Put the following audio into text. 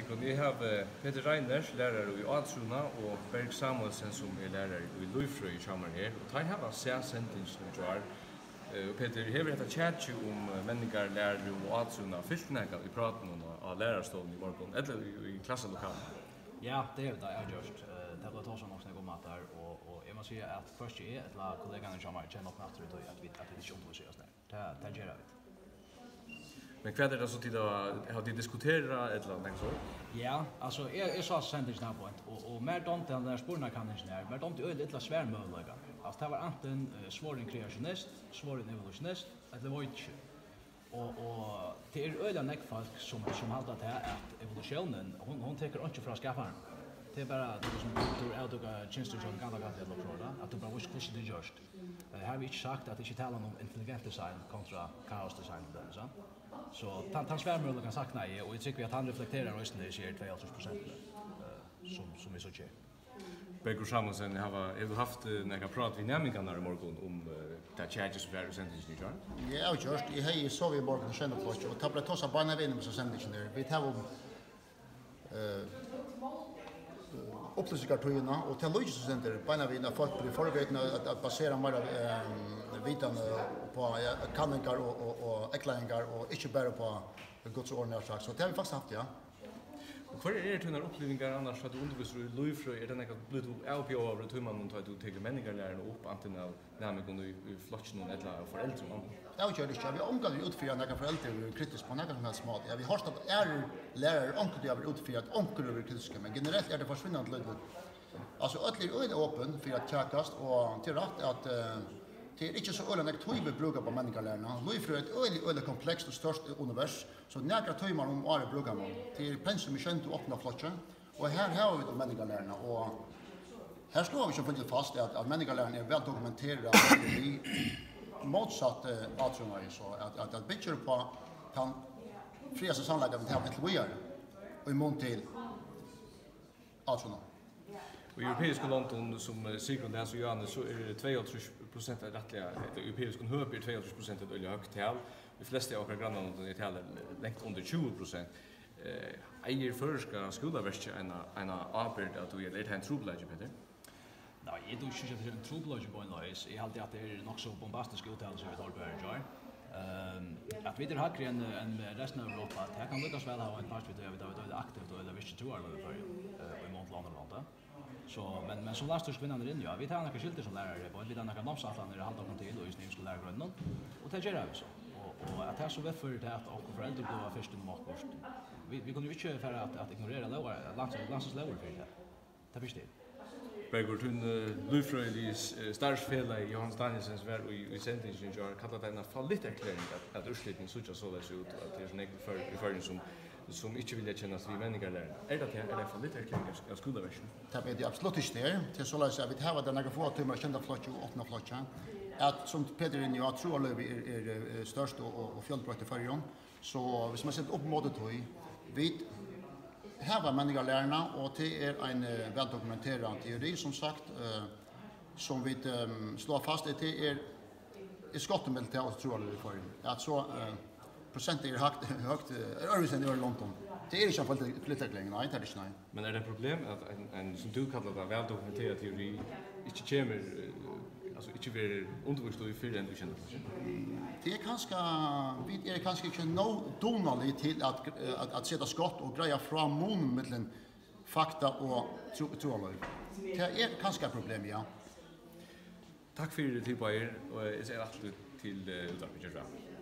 morgon. Jag har Peter Reiners, lärare i Altruna, och Berg Samuelsen som är lärare i Lufrö i Chamar här. Och tar här ser sentens nu jar. Och Peter, har vi ett chat om människor lärare och Altruna fisknäga vi pratar om av lärarstolen i morgon eller i klasslokalen. Ja, det är det jag just. Det var också något om att där och jag måste säga att först är ett lag kollegorna i Chamar känner upp natur att vi inte undersöker oss där. Det gör vi. Men kvad det så till då har de diskuterat ett eller annat så? Ja, alltså jag sa sentingen på och mer dont den där spårna kan inte när. Men dont är lite svär möjliga. Alltså det var antingen svår kreationist, svår evolutionist eller var inte. Och det är öliga neckfolk som håller det här att evolutionen hon tar inte från skaffaren. Det är bara det som du är att tjänster som gamla gamla lokala att du bara wish det just. Har vi inte sagt att det inte talar om intelligent design kontra kaos design så. Så han svärmöjliga kan sagt nej och jag tycker att han reflekterar rösten det ser 2% som är så tjej. Berger Samuelsen har du haft några prat vid nämningarna i morgon om det charges för percentage nu. Ja, just I hej så vi morgon känner på och tabla tossa barna vem så sändes där. Vi tar upplysningarna och till Logistic Center barna vinna folk blir förberedda att basera mer vitan på kanningar och äcklingar och inte bara på Guds ordning så det har vi fast haft ja. Hur är det när upplevningar annars att du undervisar i Lufrö är det något blivit LPO över att man tar du tar människor upp antingen när man går i flotchen eller föräldrar man. Ja, jag gör det. Vi omgår utföra några föräldrar kritiskt på några som helst mat. Ja, vi har stått lärare omgår det över utföra att omgår över kritiska men generellt är det försvinnande lite. Alltså ödlig är öppen för att tjäkast och till rätt att det är inte så öliga nektoiver brukar på människolärarna. Lufrö är ett öliga komplext och störst univers. Så några timmar om året brukar man till pensum i 28 flotchen. Och här har vi de människolärarna och här slår vi så fullt fast att människolärarna är väl dokumenterade i motsatt Altruna så att bygger på kan fria sig sannlägga med det till vidare och i mån till Altruna. Och i europeiska London som Sigrid där så Johannes så är det 22% rättliga europeiska höp är 22% ett öliga högt tal. De flesta av våra grannländer är talar långt under 20%. Äger förska skolverket en arbete att du är lite en trubbelage Peter. Nej, jag tror inte att det är en trubbelage på en lös. Jag hade att det är nog så bombastisk uttalelse vi tar på här. Att vi det har en resten av Europa att här kan lyckas väl ha en perspektiv av det aktivt eller visst tror jag för i Montland. Så men som lasters vinnande in ja, vi tar några skilter som lärare på vi tar några namnsatlar när halta till och just nu skulle lära grunden. Och det gör vi så. Och att det så vet för det att och föräldrar då först i markkost. Vi kunde ju inte för att ignorera landsens lower för det. Det förstår. Berger tun Lufrö starsfälla Johan Danielsens värld i sentingen jar kallar den fallit erkläring att urslitning så så där ut att det är en för som inte vill känna sig människor där. Är det eller fallit erkläring av skolversion? Det är det absolut inte där. Till så läs vi har den några få timmar kända flotch och öppna flotchen. Att som Peter in jag tror att är störst och fjällbrott i förjon. Så hvis man sätter upp modet höj vid här var människor lärarna och det är en väl dokumenterad teori som sagt som vi slår fast att det är skottemilitär och tror jag för att så procent är högt örvisen i London. Det är inte för flyttarkläng nej det är inte nej. Men är det problem att en som du kallar det väl dokumenterad teori inte kommer alltså inte blir undervisat i för den du känner. Det är kanske inte no donally till att sätta skott och greja fram mun mellan fakta och trollor. Det är kanske ett problem ja. Tack för det till på er och jag säger alltid till utanför.